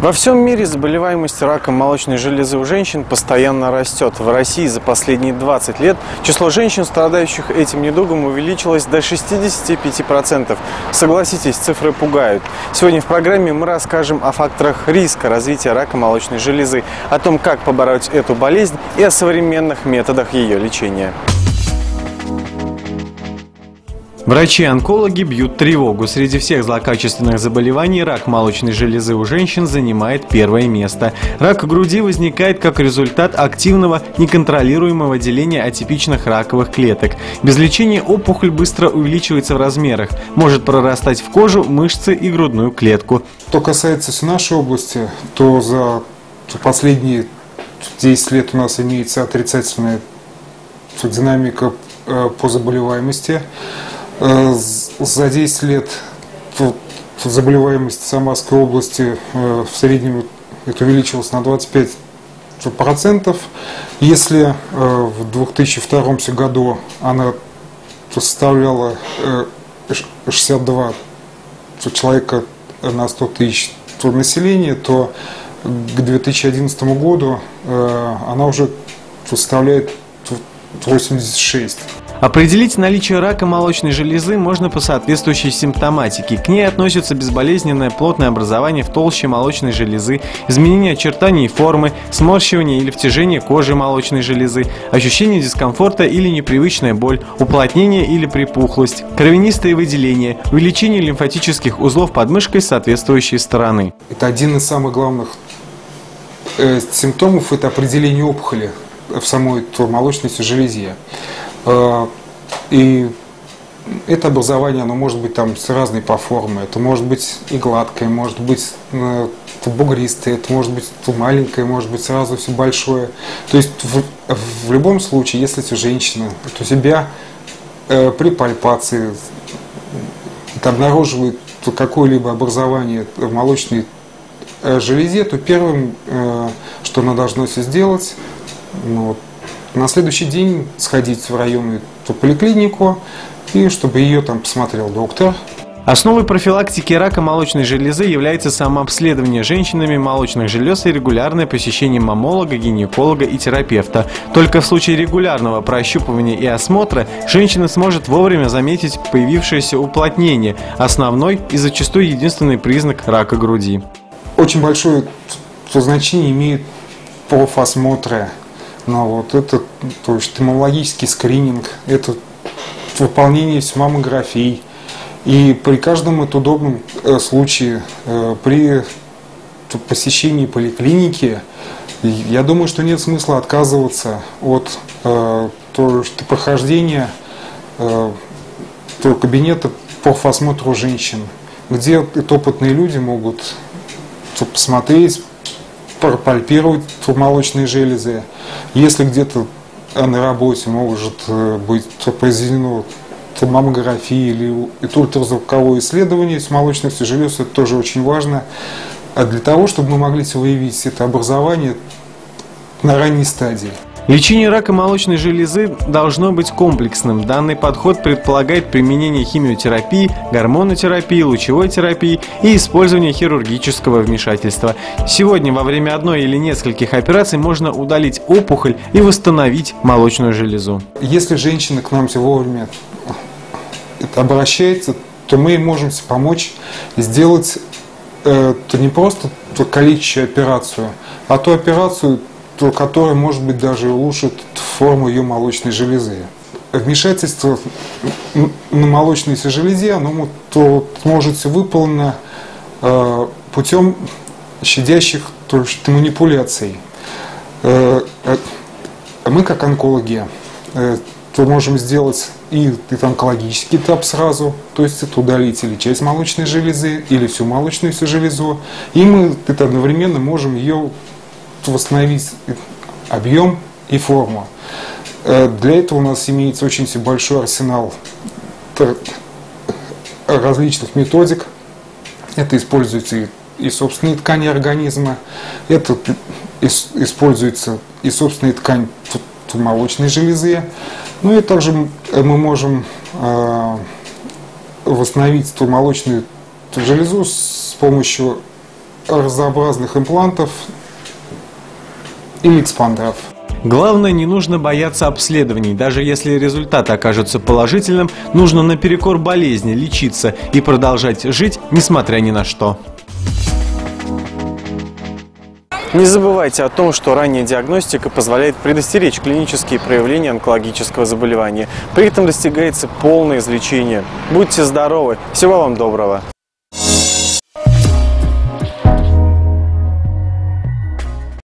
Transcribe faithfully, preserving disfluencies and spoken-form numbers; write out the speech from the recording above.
Во всем мире заболеваемость раком молочной железы у женщин постоянно растет. В России за последние двадцать лет число женщин, страдающих этим недугом, увеличилось до шестидесяти пяти процентов. Согласитесь, цифры пугают. Сегодня в программе мы расскажем о факторах риска развития рака молочной железы, о том, как побороть эту болезнь и о современных методах ее лечения. Врачи-онкологи бьют тревогу. Среди всех злокачественных заболеваний рак молочной железы у женщин занимает первое место. Рак груди возникает как результат активного неконтролируемого деления атипичных раковых клеток. Без лечения опухоль быстро увеличивается в размерах, может прорастать в кожу, мышцы и грудную клетку. Что касается нашей области, то за последние десять лет у нас имеется отрицательная динамика по заболеваемости. За десять лет заболеваемость в Самарской области в среднем это увеличилась на двадцать пять процентов. Если в две тысячи втором году она составляла шестьдесят два человека на сто тысяч населения, то к две тысячи одиннадцатому году она уже составляет восемьдесят шесть. Определить наличие рака молочной железы можно по соответствующей симптоматике. К ней относятся безболезненное плотное образование в толще молочной железы, изменение очертаний и формы, сморщивание или втяжение кожи молочной железы, ощущение дискомфорта или непривычная боль, уплотнение или припухлость, кровянистые выделения, увеличение лимфатических узлов под мышкой с соответствующей стороны. Это один из самых главных э, симптомов – это определение опухоли в самой молочной железе. И это образование, оно может быть там с разной по форме. Это может быть и гладкое, может быть бугристое, это может быть маленькое, может быть сразу все большое. То есть в, в любом случае, если это женщина, то себя э, при пальпации обнаруживает какое-либо образование в молочной э, железе, то первым, э, что она должна сделать, ну, на следующий день сходить в районную поликлинику, и чтобы ее там посмотрел доктор. Основой профилактики рака молочной железы является самообследование женщинами молочных желез и регулярное посещение маммолога, гинеколога и терапевта. Только в случае регулярного прощупывания и осмотра женщина сможет вовремя заметить появившееся уплотнение, основной и зачастую единственный признак рака груди. Очень большое значение имеет профосмотры. Но вот это, то есть маммологический скрининг, это выполнение маммографий. И при каждом это удобном случае, при посещении поликлиники, я думаю, что нет смысла отказываться от то, что прохождения то, кабинета по осмотру женщин, где опытные люди могут посмотреть, пропальпировать молочные железы. Если где-то на работе может быть произведено маммография или ультразвуковое исследование с молочных желез, это тоже очень важно, а для того, чтобы мы могли выявить это образование на ранней стадии. Лечение рака молочной железы должно быть комплексным. Данный подход предполагает применение химиотерапии, гормонотерапии, лучевой терапии и использование хирургического вмешательства. Сегодня во время одной или нескольких операций можно удалить опухоль и восстановить молочную железу. Если женщина к нам вовремя обращается, то мы можем помочь сделать э, то не просто ту количественную операцию, а ту операцию, которая, может быть, даже улучшит форму ее молочной железы. Вмешательство на молочной железе, оно то, может быть выполнено э, путем щадящих то есть, манипуляций. Э, э, мы, как онкологи, э, то можем сделать и, и онкологический этап сразу, то есть это удалить или часть молочной железы, или всю молочную железу, и мы это одновременно можем ее восстановить объем и форму. Для этого у нас имеется очень большой арсенал различных методик. Это используется и, и собственные ткани организма, это используется и собственная ткань молочной железы. Ну и также мы можем восстановить ту молочную железу с помощью разнообразных имплантов или экспандеров. Главное, не нужно бояться обследований. Даже если результат окажется положительным, нужно наперекор болезни лечиться и продолжать жить, несмотря ни на что. Не забывайте о том, что ранняя диагностика позволяет предостеречь клинические проявления онкологического заболевания. При этом достигается полное излечение. Будьте здоровы! Всего вам доброго!